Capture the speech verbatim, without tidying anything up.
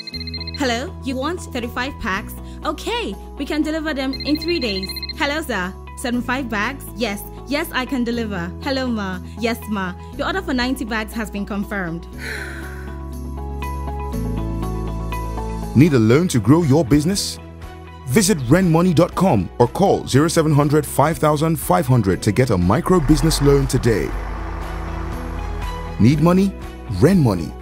Hello, you want thirty-five packs? Okay, we can deliver them in three days. Hello, sir. seventy-five bags? Yes, yes, I can deliver. Hello, ma. Yes, ma. Your order for ninety bags has been confirmed. Need a loan to grow your business? Visit ren money dot com or call zero seven zero zero five thousand five hundred to get a micro business loan today. Need money? Ren Money.